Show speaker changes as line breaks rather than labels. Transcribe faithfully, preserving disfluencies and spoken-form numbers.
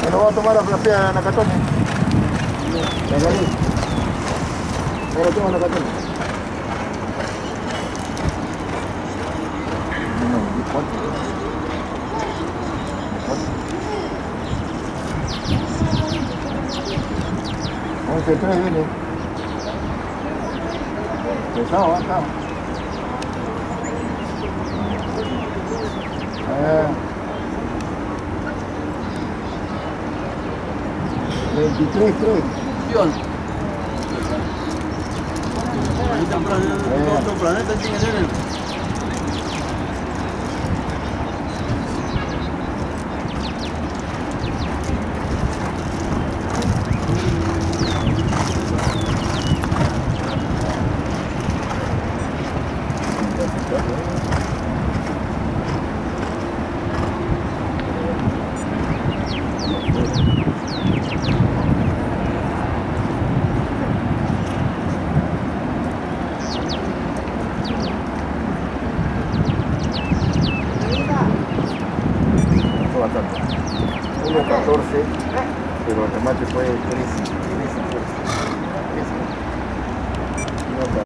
Me lo voy a tomar a la Nakatomi. Venga, ahí. Me lo tomo a Nakatomi. No, ¿cuánto? once tres viene. Pesado, acá. Eh. veintitrés tres.
Otro planeta tiene que ser.
Bastante. Hubo catorce, pero el remate fue trece.